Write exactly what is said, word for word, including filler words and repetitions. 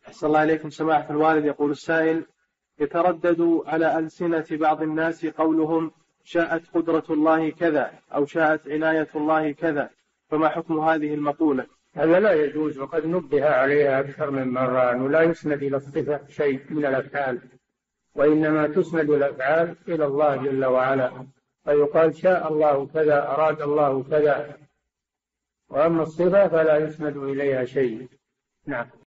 أحسن الله إليكم سماحة الوالد. يقول السائل: يتردد على ألسنة بعض الناس قولهم شاءت قدرة الله كذا أو شاءت عناية الله كذا، فما حكم هذه المقولة؟ هذا لا يجوز، وقد نبه عليها أكثر من مرة أنه لا يسند إلى الصفة شيء من الأفعال، وإنما تسند الأفعال إلى الله جل وعلا، فيقال شاء الله كذا، أراد الله كذا، وأما الصفة فلا يسند إليها شيء. نعم.